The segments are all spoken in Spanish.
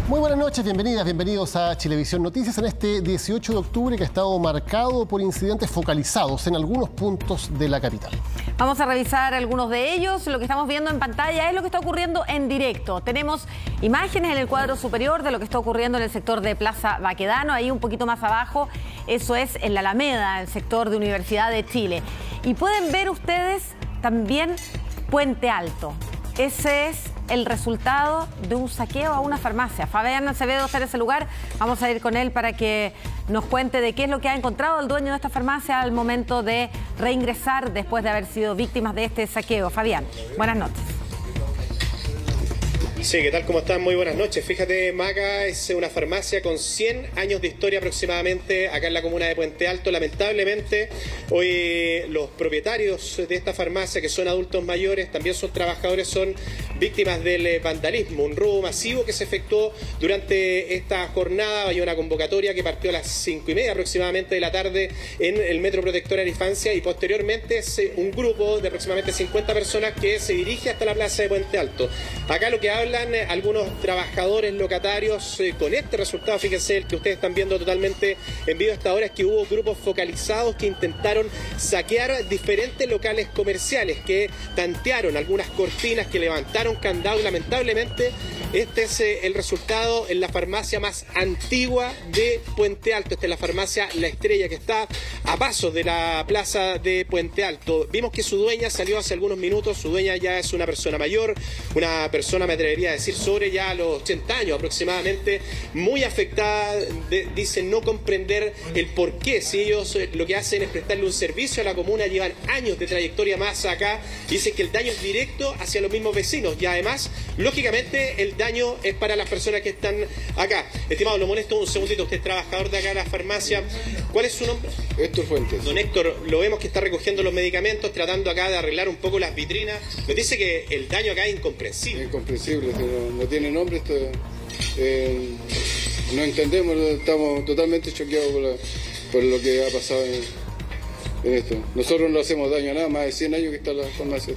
Muy buenas noches, bienvenidas, bienvenidos a Chilevisión Noticias en este 18 de octubre que ha estado marcado por incidentes focalizados en algunos puntos de la capital. Vamos a revisar algunos de ellos. Lo que estamos viendo en pantalla es lo que está ocurriendo en directo. Tenemos imágenes en el cuadro superior de lo que está ocurriendo en el sector de Plaza Baquedano, ahí un poquito más abajo, eso es en la Alameda, el sector de Universidad de Chile. Y pueden ver ustedes también Puente Alto. Ese es el resultado de un saqueo a una farmacia. Fabián Acevedo está en ese lugar. Vamos a ir con él para que nos cuente de qué es lo que ha encontrado el dueño de esta farmacia al momento de reingresar después de haber sido víctimas de este saqueo. Fabián, buenas noches. Sí, ¿qué tal? ¿Cómo están? Muy buenas noches. Fíjate, Maca es una farmacia con 100 años de historia aproximadamente acá en la comuna de Puente Alto. Lamentablemente, hoy los propietarios de esta farmacia, que son adultos mayores, también son trabajadores, son víctimas del vandalismo, un robo masivo que se efectuó durante esta jornada. Hay una convocatoria que partió a las 5:30 aproximadamente de la tarde en el Metro Protectora de la Infancia y posteriormente es un grupo de aproximadamente 50 personas que se dirige hasta la plaza de Puente Alto. Acá lo que hablan algunos trabajadores locatarios con este resultado, fíjense, el que ustedes están viendo totalmente en vivo hasta ahora, es que hubo grupos focalizados que intentaron saquear diferentes locales comerciales, que tantearon algunas cortinas, que levantaron candados y lamentablemente este es el resultado en la farmacia más antigua de Puente Alto. Esta es la farmacia La Estrella, que está a pasos de la plaza de Puente Alto. Vimos que su dueña salió hace algunos minutos. Su dueña ya es una persona mayor, una persona, me atrevería a decir, sobre ya los 80 años aproximadamente, muy afectada. Dicen no comprender el por qué. Si ellos lo que hacen es prestarle un servicio a la comuna, llevan años de trayectoria más acá, dicen que el daño es directo hacia los mismos vecinos y además, lógicamente, el daño es para las personas que están acá. Estimado, lo molesto un segundito, usted es trabajador de acá de la farmacia. ¿Cuál es su nombre? Héctor Fuentes. Don Héctor, lo vemos que está recogiendo los medicamentos, tratando acá de arreglar un poco las vitrinas. Nos dice que el daño acá es incomprensible. Incomprensible, no tiene nombre esto. No entendemos, estamos totalmente choqueados por lo que ha pasado en esto. Nosotros no hacemos daño a nada, más de 100 años que está la farmacia.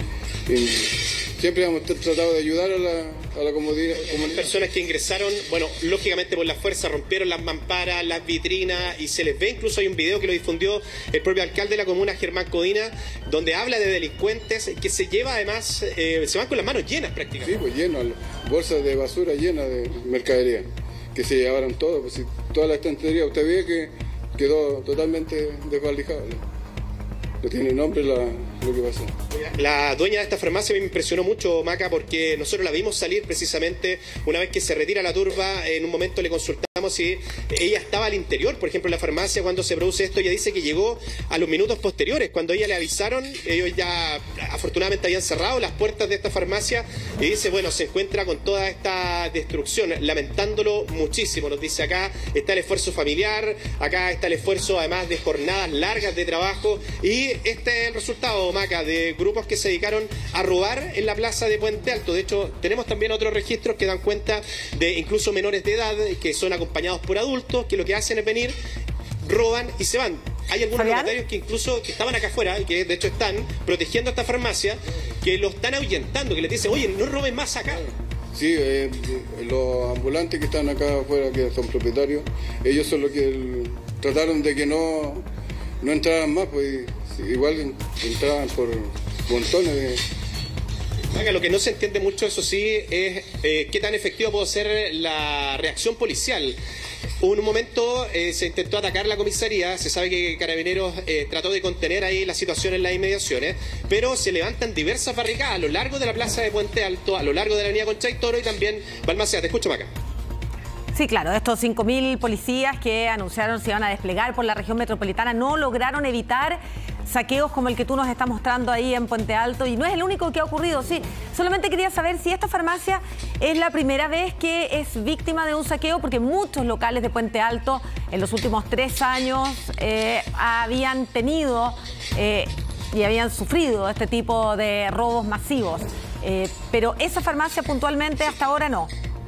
Y siempre hemos tratado de ayudar a la comunidad. Personas que ingresaron, bueno, lógicamente por la fuerza, rompieron las mamparas, las vitrinas y se les ve, incluso hay un video que lo difundió el propio alcalde de la comuna, Germán Codina, donde habla de delincuentes que se lleva además, se van con las manos llenas prácticamente. Sí, pues llenas, bolsas de basura llenas de mercadería, que se llevaron todo, pues si toda la estantería, usted ve que quedó totalmente desvalijada. No tiene nombre lo que pasó. La dueña de esta farmacia me impresionó mucho, Maca, porque nosotros la vimos salir precisamente una vez que se retira la turba. En un momento le consultamos si ella estaba al interior, por ejemplo, en la farmacia cuando se produce esto. Ella dice que llegó a los minutos posteriores. Cuando ella le avisaron, ellos ya afortunadamente habían cerrado las puertas de esta farmacia y dice, bueno, se encuentra con toda esta destrucción, lamentándolo muchísimo. Nos dice, acá está el esfuerzo familiar, acá está el esfuerzo además de jornadas largas de trabajo y este es el resultado, Maca, de grupos que se dedicaron a robar en la plaza de Puente Alto. De hecho, tenemos también otros registros que dan cuenta de incluso menores de edad que son acompañados por adultos, que lo que hacen es venir, roban y se van. Hay algunos locatarios que incluso que estaban acá afuera y que de hecho están protegiendo esta farmacia, que lo están ahuyentando, que les dicen, oye, no roben más acá. Sí, los ambulantes que están acá afuera, que son propietarios, ellos son los que trataron de que no entraran más, pues igual entraban por montones de... Oiga, lo que no se entiende mucho, eso sí, es qué tan efectiva puede ser la reacción policial. En un momento se intentó atacar la comisaría, se sabe que Carabineros trató de contener ahí la situación en las inmediaciones, pero se levantan diversas barricadas a lo largo de la plaza de Puente Alto, a lo largo de la avenida Concha y Toro y también Balmaceda. Te escucho, Maca. Sí, claro, estos 5.000 policías que anunciaron se iban a desplegar por la región metropolitana no lograron evitar saqueos como el que tú nos estás mostrando ahí en Puente Alto y no es el único que ha ocurrido. Sí, solamente quería saber si esta farmacia es la primera vez que es víctima de un saqueo, porque muchos locales de Puente Alto en los últimos 3 años habían tenido y habían sufrido este tipo de robos masivos, pero esa farmacia puntualmente hasta ahora no.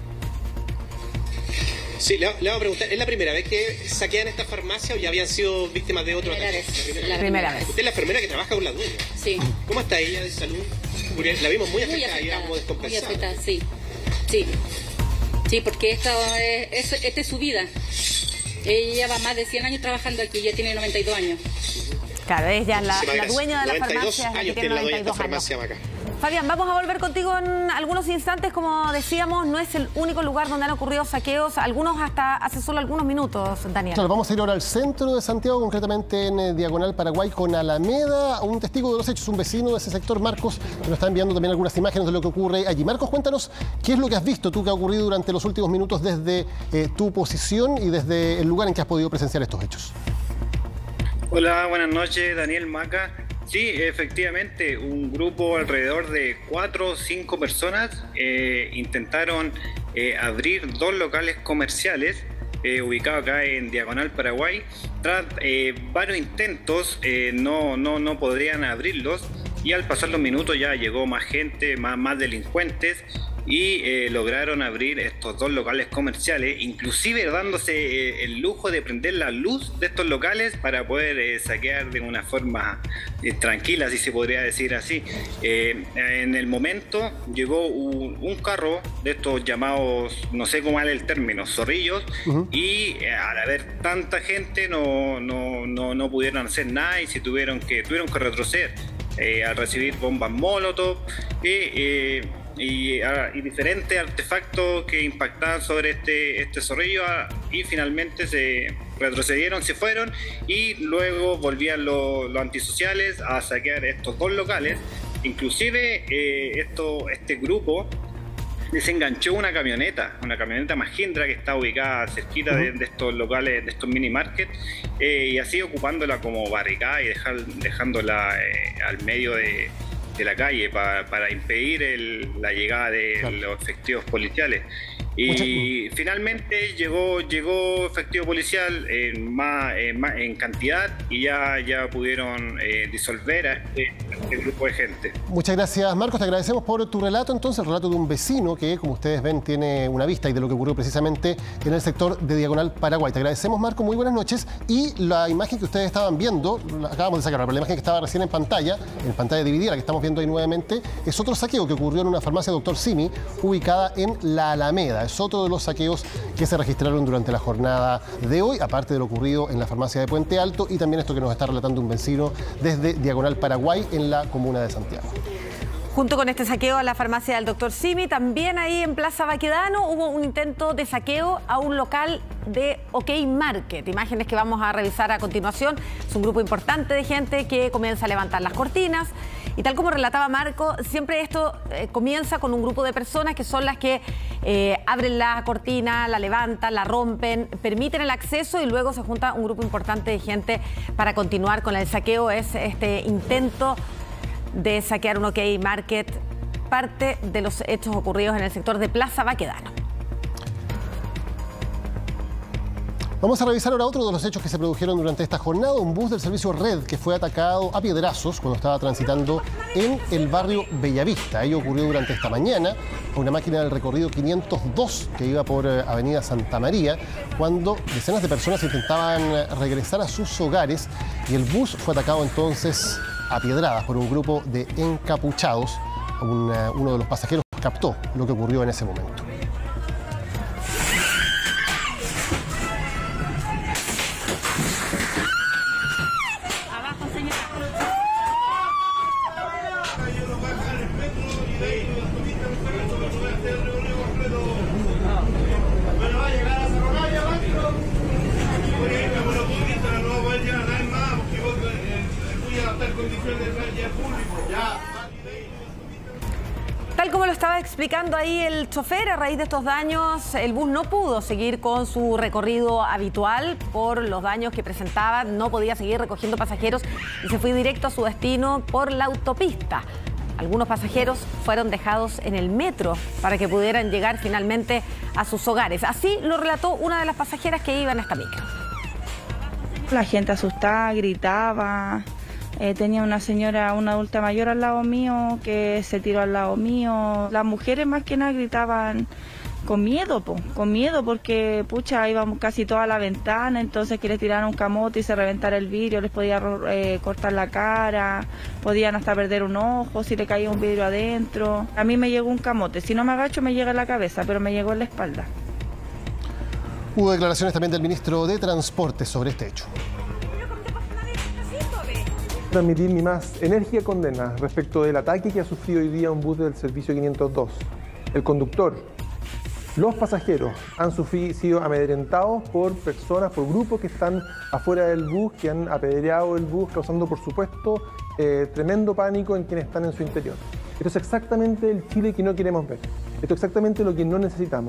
Sí, le vamos a preguntar, ¿es la primera vez que saquean esta farmacia o ya habían sido víctimas de otro ataque? La primera vez. Usted es la enfermera que trabaja con la dueña. Sí. ¿Cómo está ella de salud? La vimos muy afectada, muy como descompensada. afectada, sí. Sí. Sí, porque esta es su vida. Ella lleva más de 100 años trabajando aquí, ella tiene 92 años. Claro, ella es la dueña de la 92 farmacia. años tiene la dueña de esta farmacia, Maca. Fabián, vamos a volver contigo en algunos instantes. Como decíamos, no es el único lugar donde han ocurrido saqueos, algunos hasta hace solo algunos minutos, Daniel. Claro, vamos a ir ahora al centro de Santiago, concretamente en Diagonal Paraguay con Alameda. Un testigo de los hechos, un vecino de ese sector, Marcos, que nos está enviando también algunas imágenes de lo que ocurre allí. Marcos, cuéntanos qué es lo que has visto tú que ha ocurrido durante los últimos minutos desde tu posición y desde el lugar en que has podido presenciar estos hechos. Hola, buenas noches, Daniel, Maca. Sí, efectivamente, un grupo alrededor de 4 o 5 personas intentaron abrir 2 locales comerciales ubicados acá en Diagonal Paraguay. Tras varios intentos no podrían abrirlos, y al pasar los minutos ya llegó más gente, más delincuentes, y lograron abrir estos 2 locales comerciales, inclusive dándose el lujo de prender la luz de estos locales para poder saquear de una forma tranquila, si se podría decir así. En el momento llegó un carro de estos llamados, no sé cómo es el término, zorrillos, y al haber tanta gente no pudieron hacer nada y tuvieron que retroceder al recibir bombas molotov y diferentes artefactos que impactaban sobre este zorrillo, y finalmente se retrocedieron, se fueron, y luego volvían los antisociales a saquear estos 2 locales. Inclusive este grupo desenganchó una camioneta Mahindra que está ubicada cerquita de estos locales, de estos mini markets, y así ocupándola como barricada y dejándola al medio de la calle para impedir la llegada de los efectivos policiales. Y finalmente llegó efectivo policial en cantidad, y ya pudieron disolver a este grupo de gente. Muchas gracias, Marcos. Te agradecemos por tu relato. Entonces, el relato de un vecino que, como ustedes ven, tiene una vista y de lo que ocurrió precisamente en el sector de Diagonal Paraguay. Te agradecemos, Marcos. Muy buenas noches. Y la imagen que ustedes estaban viendo, la acabamos de sacar, pero la imagen que estaba recién en pantalla dividida, la que estamos viendo ahí nuevamente, es otro saqueo que ocurrió en una farmacia Dr. Simi, ubicada en La Alameda. Es otro de los saqueos que se registraron durante la jornada de hoy, aparte de lo ocurrido en la farmacia de Puente Alto, y también esto que nos está relatando un vecino desde Diagonal Paraguay en la comuna de Santiago. Junto con este saqueo a la farmacia del Dr. Simi, también ahí en Plaza Baquedano hubo un intento de saqueo a un local de OK Market. Imágenes que vamos a revisar a continuación. Es un grupo importante de gente que comienza a levantar las cortinas. Y tal como relataba Marco, siempre esto comienza con un grupo de personas que son las que abren la cortina, la levantan, la rompen, permiten el acceso, y luego se junta un grupo importante de gente para continuar con el saqueo. Es este intento de saquear un OK Market, parte de los hechos ocurridos en el sector de Plaza Baquedano. Vamos a revisar ahora otro de los hechos que se produjeron durante esta jornada. Un bus del servicio Red que fue atacado a piedrazos cuando estaba transitando en el barrio Bellavista. Ello ocurrió durante esta mañana por una máquina del recorrido 502 que iba por Avenida Santa María, cuando decenas de personas intentaban regresar a sus hogares, y el bus fue atacado entonces a piedradas por un grupo de encapuchados. Uno de los pasajeros captó lo que ocurrió en ese momento. Tal como lo estaba explicando ahí el chofer, a raíz de estos daños, el bus no pudo seguir con su recorrido habitual por los daños que presentaba, no podía seguir recogiendo pasajeros y se fue directo a su destino por la autopista. Algunos pasajeros fueron dejados en el metro para que pudieran llegar finalmente a sus hogares. Así lo relató una de las pasajeras que iban a esta micro. La gente asustada, gritaba. Tenía una señora, una adulta mayor al lado mío, que se tiró al lado mío. Las mujeres más que nada gritaban Con miedo porque pucha, íbamos casi toda la ventana, entonces que les tiraran un camote y se reventara el vidrio, les podía cortar la cara, podían hasta perder un ojo si le caía un vidrio adentro. A mí me llegó un camote, si no me agacho me llega en la cabeza, pero me llegó en la espalda. Hubo declaraciones también del ministro de Transporte sobre este hecho. Transmitir mi más enérgica condena respecto del ataque que ha sufrido hoy día un bus del servicio 502. El conductor, los pasajeros han sido amedrentados por personas, por grupos que están afuera del bus, que han apedreado el bus, causando, por supuesto, tremendo pánico en quienes están en su interior. Esto es exactamente el Chile que no queremos ver. Esto es exactamente lo que no necesitamos.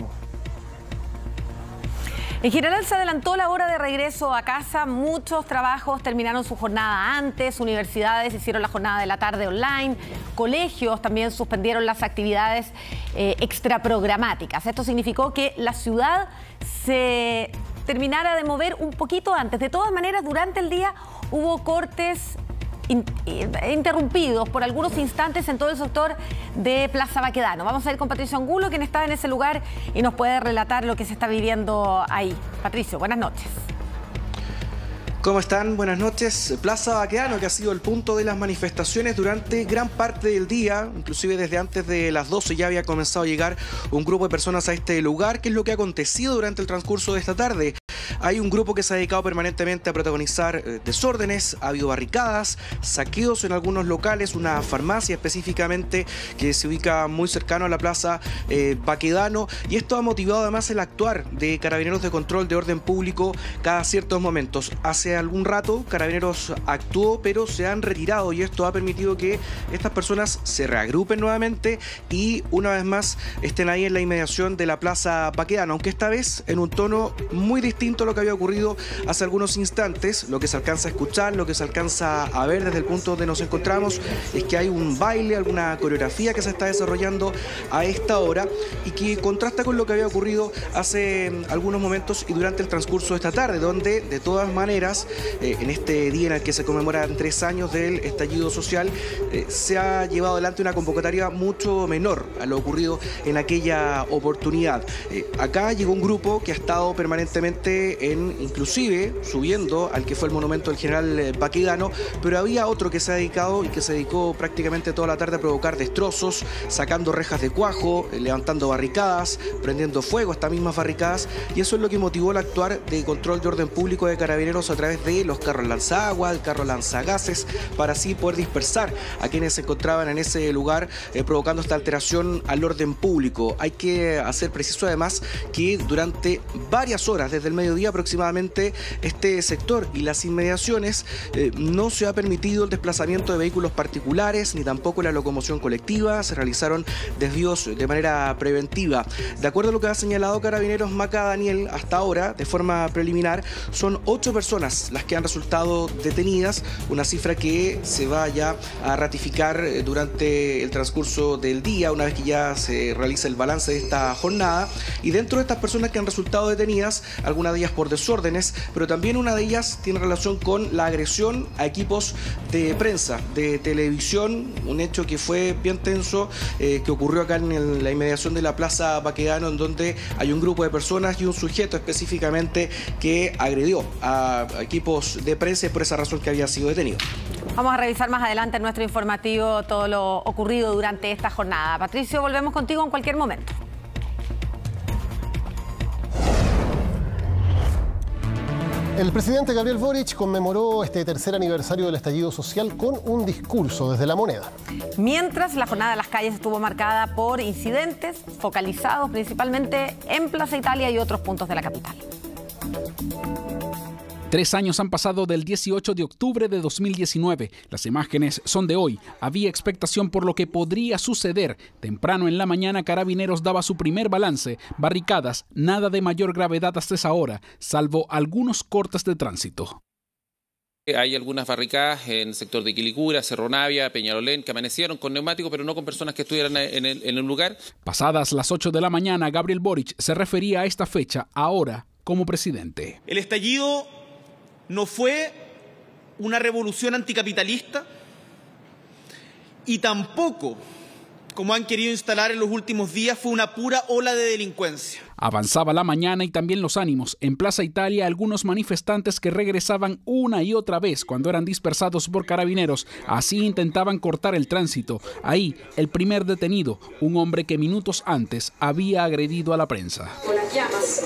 En general se adelantó la hora de regreso a casa, muchos trabajos terminaron su jornada antes, universidades hicieron la jornada de la tarde online, colegios también suspendieron las actividades extraprogramáticas. Esto significó que la ciudad se terminara de mover un poquito antes. De todas maneras, durante el día hubo cortes interrumpidos por algunos instantes en todo el sector de Plaza Baquedano. Vamos a ir con Patricio Angulo, quien está en ese lugar y nos puede relatar lo que se está viviendo ahí. Patricio, buenas noches. ¿Cómo están? Buenas noches. Plaza Baquedano, que ha sido el punto de las manifestaciones durante gran parte del día, inclusive desde antes de las 12 ya había comenzado a llegar un grupo de personas a este lugar. ¿Qué es lo que ha acontecido durante el transcurso de esta tarde? Hay un grupo que se ha dedicado permanentemente a protagonizar desórdenes, ha habido barricadas, saqueos en algunos locales, una farmacia específicamente que se ubica muy cercano a la Plaza Baquedano, y esto ha motivado además el actuar de Carabineros de Control de Orden Público cada ciertos momentos. Hace algún rato Carabineros actuó, pero se han retirado, y esto ha permitido que estas personas se reagrupen nuevamente y una vez más estén ahí en la inmediación de la Plaza Baquedano, aunque esta vez en un tono muy distinto a lo que había ocurrido hace algunos instantes. Lo que se alcanza a escuchar, lo que se alcanza a ver desde el punto donde nos encontramos es que hay un baile, alguna coreografía que se está desarrollando a esta hora y que contrasta con lo que había ocurrido hace algunos momentos y durante el transcurso de esta tarde, donde de todas maneras en este día en el que se conmemoran 3 años del estallido social se ha llevado adelante una convocatoria mucho menor a lo ocurrido en aquella oportunidad. Acá llegó un grupo que ha estado permanentemente inclusive subiendo al que fue el monumento del general Baquedano, pero había otro que se ha dedicado y que se dedicó prácticamente toda la tarde a provocar destrozos, sacando rejas de cuajo, levantando barricadas, prendiendo fuego a estas mismas barricadas, y eso es lo que motivó el actuar de control de orden público de Carabineros a través de los carros lanzagua, el carro lanzagases, para así poder dispersar a quienes se encontraban en ese lugar provocando esta alteración al orden público. Hay que hacer preciso además que durante varias horas, desde el mediodía aproximadamente, este sector y las inmediaciones no se ha permitido el desplazamiento de vehículos particulares ni tampoco la locomoción colectiva. Se realizaron desvíos de manera preventiva. De acuerdo a lo que ha señalado Carabineros, Maca Daniel, hasta ahora, de forma preliminar, son 8 personas las que han resultado detenidas, una cifra que se va ya a ratificar durante el transcurso del día, una vez que ya se realiza el balance de esta jornada. Y dentro de estas personas que han resultado detenidas, algunas de ellas por desórdenes, pero también una de ellas tiene relación con la agresión a equipos de prensa, de televisión, un hecho que fue bien tenso, que ocurrió acá en la inmediación de la Plaza Baquedano, en donde hay un grupo de personas y un sujeto específicamente que agredió a equipos de prensa y por esa razón que había sido detenido. Vamos a revisar más adelante en nuestro informativo todo lo ocurrido durante esta jornada. Patricio, volvemos contigo en cualquier momento. El presidente Gabriel Boric conmemoró este tercer aniversario del estallido social con un discurso desde La Moneda. Mientras la jornada de las calles estuvo marcada por incidentes focalizados principalmente en Plaza Italia y otros puntos de la capital. 3 años han pasado del 18 de octubre de 2019. Las imágenes son de hoy. Había expectación por lo que podría suceder. Temprano en la mañana, Carabineros daba su primer balance. Barricadas, nada de mayor gravedad hasta esa hora, salvo algunos cortes de tránsito. Hay algunas barricadas en el sector de Quilicura, Cerro Navia, Peñalolén, que amanecieron con neumáticos, pero no con personas que estuvieran en el lugar. Pasadas las 8 de la mañana, Gabriel Boric se refería a esta fecha, ahora como presidente. El estallido no fue una revolución anticapitalista y tampoco como han querido instalar en los últimos días, fue una pura ola de delincuencia. Avanzaba la mañana y también los ánimos. En Plaza Italia, algunos manifestantes que regresaban una y otra vez cuando eran dispersados por carabineros, así intentaban cortar el tránsito. Ahí, el primer detenido, un hombre que minutos antes había agredido a la prensa. Con las llamas.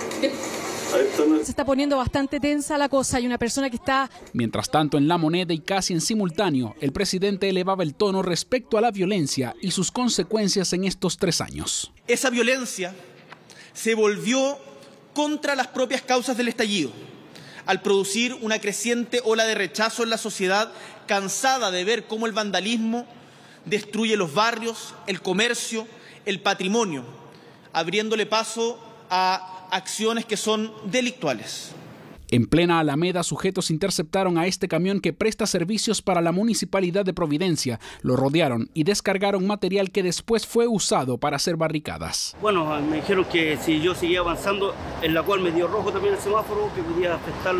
Se está poniendo bastante tensa la cosa. Hay una persona que está... Mientras tanto, en La Moneda y casi en simultáneo, el presidente elevaba el tono respecto a la violencia y sus consecuencias en estos 3 años. Esa violencia se volvió contra las propias causas del estallido, al producir una creciente ola de rechazo en la sociedad, cansada de ver cómo el vandalismo destruye los barrios, el comercio, el patrimonio, abriéndole paso a acciones que son delictuales. En plena Alameda, sujetos interceptaron a este camión que presta servicios para la Municipalidad de Providencia. Lo rodearon y descargaron material que después fue usado para hacer barricadas. Bueno, me dijeron que si yo seguía avanzando, en la cual me dio rojo también el semáforo, que podía afectar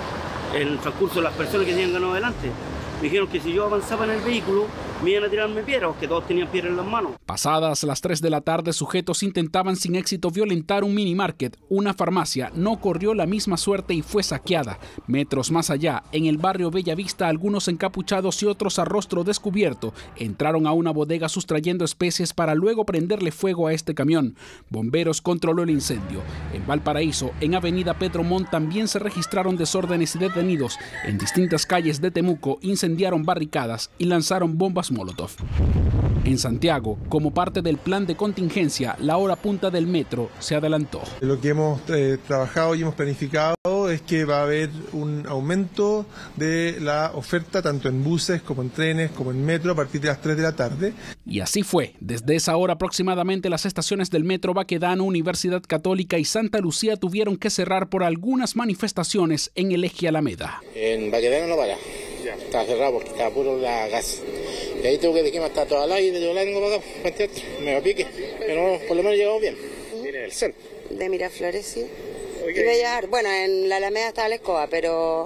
el transcurso de las personas que tenían ganado adelante. Me dijeron que si yo avanzaba en el vehículo, me iban a tirarme piedras, que todos tenían piedras en las manos. Pasadas las 3 de la tarde, sujetos intentaban sin éxito violentar un mini market. Una farmacia no corrió la misma suerte y fue saqueada. Metros más allá, en el barrio Bellavista, algunos encapuchados y otros a rostro descubierto entraron a una bodega sustrayendo especies para luego prenderle fuego a este camión. Bomberos controló el incendio. En Valparaíso, en Avenida Pedro Montt, también se registraron desórdenes y detenidos. En distintas calles de Temuco incendiaron barricadas y lanzaron bombas Molotov. En Santiago, como parte del plan de contingencia, la hora punta del metro se adelantó. Lo que hemos trabajado y hemos planificado es que va a haber un aumento de la oferta tanto en buses como en trenes como en metro a partir de las 3 de la tarde. Y así fue. Desde esa hora aproximadamente las estaciones del metro Baquedano, Universidad Católica y Santa Lucía tuvieron que cerrar por algunas manifestaciones en el eje Alameda. En Baquedano no para. Está cerrado porque está puro la gas. Y ahí tengo que decir que está todo al aire, yo la tengo para acá, me va a pique, pero por lo menos llegamos bien. Viene del centro. De Miraflores, sí. Okay. Bueno, en la Alameda estaba la escoba, pero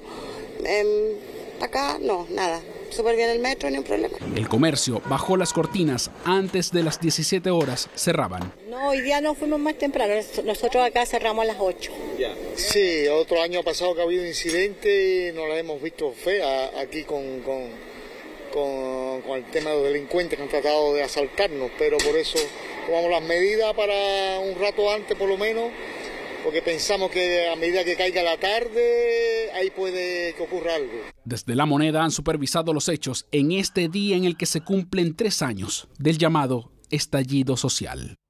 acá no, nada. Súper bien el metro, ni un problema. El comercio bajó las cortinas antes de las 17 horas, cerraban. No, hoy día no fuimos más temprano, nosotros acá cerramos a las 8. Ya. Sí, otro año pasado que ha habido incidentes, no la hemos visto fea aquí con el tema de los delincuentes que han tratado de asaltarnos, pero por eso tomamos las medidas para un rato antes por lo menos, porque pensamos que a medida que caiga la tarde, ahí puede que ocurra algo. Desde La Moneda han supervisado los hechos en este día en el que se cumplen 3 años del llamado estallido social.